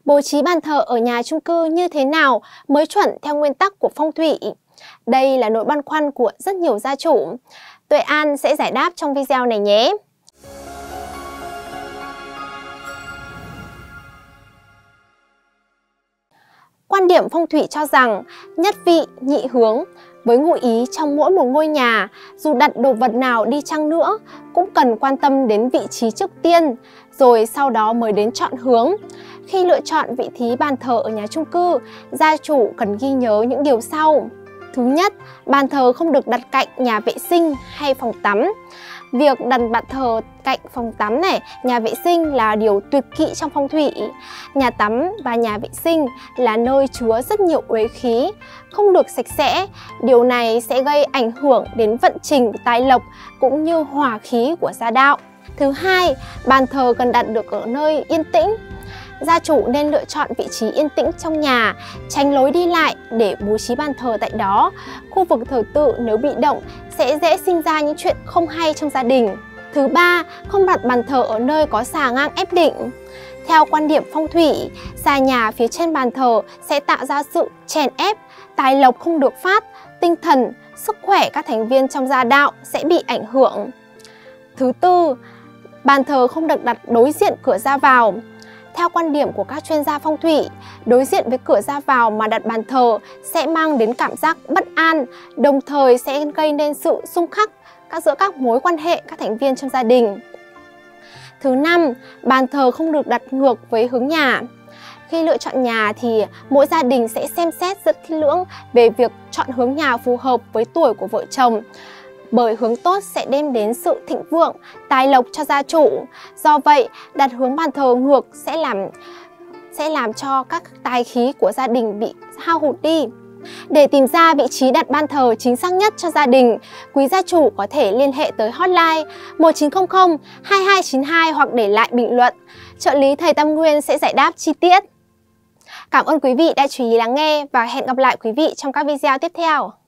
Bố trí bàn thờ ở nhà chung cư như thế nào mới chuẩn theo nguyên tắc của phong thủy? Đây là nỗi băn khoăn của rất nhiều gia chủ. Tuệ An sẽ giải đáp trong video này nhé. Quan điểm phong thủy cho rằng nhất vị, nhị hướng. Với ngụ ý trong mỗi một ngôi nhà, dù đặt đồ vật nào đi chăng nữa, cũng cần quan tâm đến vị trí trước tiên, rồi sau đó mới đến chọn hướng. Khi lựa chọn vị trí bàn thờ ở nhà chung cư, gia chủ cần ghi nhớ những điều sau. Thứ nhất, bàn thờ không được đặt cạnh nhà vệ sinh hay phòng tắm. Việc đặt bàn thờ cạnh phòng tắm này, nhà vệ sinh là điều tuyệt kỵ trong phong thủy. Nhà tắm và nhà vệ sinh là nơi chứa rất nhiều uế khí, không được sạch sẽ. Điều này sẽ gây ảnh hưởng đến vận trình tài lộc cũng như hòa khí của gia đạo. Thứ hai, bàn thờ cần đặt được ở nơi yên tĩnh. Gia chủ nên lựa chọn vị trí yên tĩnh trong nhà, tránh lối đi lại để bố trí bàn thờ tại đó. Khu vực thờ tự nếu bị động sẽ dễ sinh ra những chuyện không hay trong gia đình. Thứ ba, không đặt bàn thờ ở nơi có xà ngang ép định. Theo quan điểm phong thủy, xà nhà phía trên bàn thờ sẽ tạo ra sự chèn ép, tài lộc không được phát, tinh thần, sức khỏe các thành viên trong gia đạo sẽ bị ảnh hưởng. Thứ tư, bàn thờ không được đặt đối diện cửa ra vào. Theo quan điểm của các chuyên gia phong thủy, đối diện với cửa ra vào mà đặt bàn thờ sẽ mang đến cảm giác bất an, đồng thời sẽ gây nên sự xung khắc giữa các mối quan hệ các thành viên trong gia đình. Thứ năm, bàn thờ không được đặt ngược với hướng nhà. Khi lựa chọn nhà thì mỗi gia đình sẽ xem xét rất kỹ lưỡng về việc chọn hướng nhà phù hợp với tuổi của vợ chồng. Bởi hướng tốt sẽ đem đến sự thịnh vượng, tài lộc cho gia chủ. Do vậy, đặt hướng bàn thờ ngược sẽ làm cho các tài khí của gia đình bị hao hụt đi. Để tìm ra vị trí đặt bàn thờ chính xác nhất cho gia đình, quý gia chủ có thể liên hệ tới hotline 1900 2292 hoặc để lại bình luận. Trợ lý thầy Tâm Nguyên sẽ giải đáp chi tiết. Cảm ơn quý vị đã chú ý lắng nghe và hẹn gặp lại quý vị trong các video tiếp theo.